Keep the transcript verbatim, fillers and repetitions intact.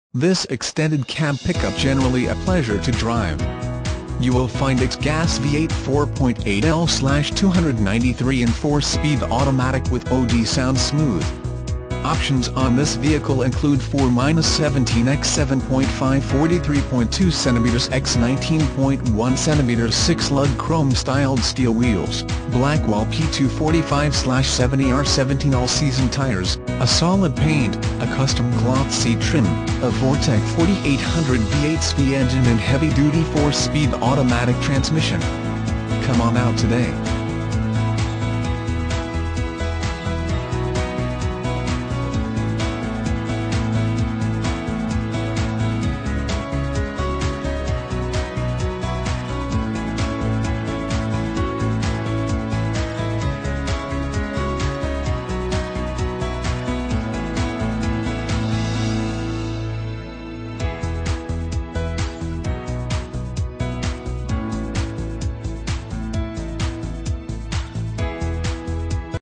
This extended cab pickup generally a pleasure to drive. You will find its gas V eight four point eight L two ninety-three and four-speed automatic with O D sound smooth. Options on this vehicle include four seventeen by seven point five forty-three point two centimeters by nineteen point one centimeters six-lug chrome-styled steel wheels, Blackwall P two forty-five seventy R seventeen all-season tires, a solid paint, a custom cloth seat trim, a Vortec forty-eight hundred V eight speed engine and heavy-duty four-speed automatic transmission. Come on out today.